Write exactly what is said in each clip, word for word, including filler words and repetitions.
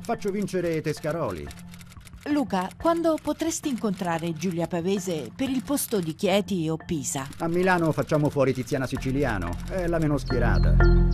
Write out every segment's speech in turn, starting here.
Faccio vincere Tescaroli. Luca, quando potresti incontrare Giulia Pavese per il posto di Chieti o Pisa? A Milano facciamo fuori Tiziana Siciliano, è la meno schierata.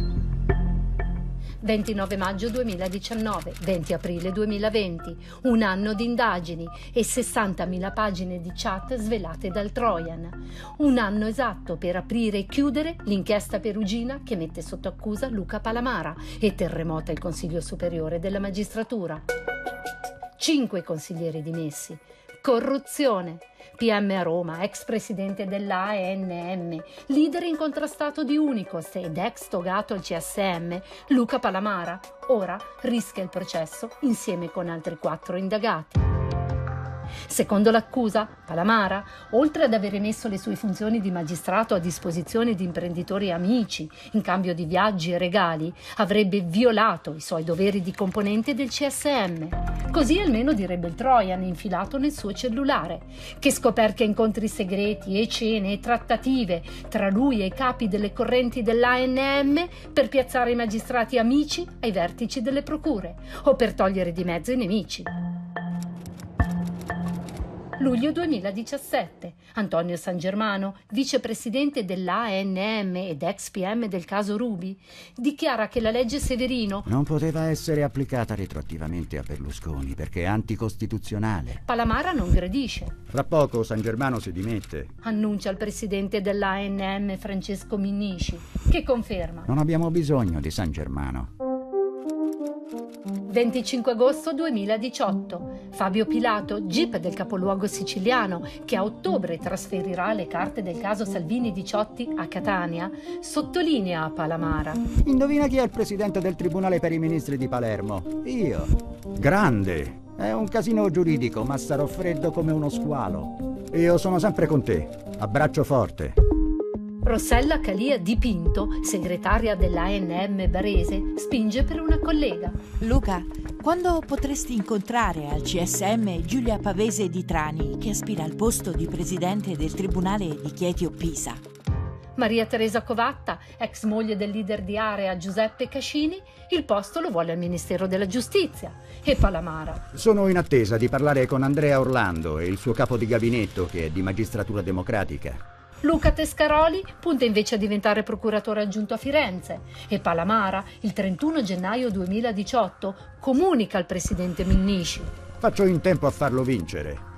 ventinove maggio duemiladiciannove, venti aprile duemilaventi, un anno di indagini e sessantamila pagine di chat svelate dal Trojan. Un anno esatto per aprire e chiudere l'inchiesta perugina che mette sotto accusa Luca Palamara e terremota il Consiglio Superiore della Magistratura. Cinque consiglieri dimessi. Corruzione. P M a Roma, ex presidente dell'A N M, leader incontrastato di Unicos ed ex togato al C S M, Luca Palamara, ora rischia il processo insieme con altri quattro indagati. Secondo l'accusa, Palamara, oltre ad aver messo le sue funzioni di magistrato a disposizione di imprenditori amici in cambio di viaggi e regali, avrebbe violato i suoi doveri di componente del C S M. Così almeno direbbe il Trojan infilato nel suo cellulare, che scoperchia incontri segreti e cene e trattative tra lui e i capi delle correnti dell'A N M per piazzare i magistrati amici ai vertici delle procure o per togliere di mezzo i nemici. Luglio duemiladiciassette. Antonio San Germano, vicepresidente dell'A N M ed ex P M del caso Ruby, dichiara che la legge Severino non poteva essere applicata retroattivamente a Berlusconi perché è anticostituzionale. Palamara non gradisce. Fra poco San Germano si dimette. Annuncia il presidente dell'A N M Francesco Minnisci, che conferma. Non abbiamo bisogno di San Germano. venticinque agosto duemiladiciotto. Fabio Pilato, G I P del capoluogo siciliano, che a ottobre trasferirà le carte del caso Salvini Diciotti a Catania, sottolinea a Palamara. Indovina chi è il presidente del Tribunale per i Ministri di Palermo? Io. Grande. È un casino giuridico, ma starò freddo come uno squalo. Io sono sempre con te. Abbraccio forte. Rossella Calia Di Pinto, segretaria dell'A N M Barese, spinge per una collega. Luca, quando potresti incontrare al C S M Giulia Pavese di Trani, che aspira al posto di presidente del Tribunale di Chieti o Pisa? Maria Teresa Covatta, ex moglie del leader di area Giuseppe Cascini, il posto lo vuole al Ministero della Giustizia. E Palamara? Sono in attesa di parlare con Andrea Orlando e il suo capo di gabinetto, che è di Magistratura Democratica. Luca Tescaroli punta invece a diventare procuratore aggiunto a Firenze e Palamara, il trentuno gennaio duemiladiciotto, comunica al presidente Minnisci. Faccio in tempo a farlo vincere.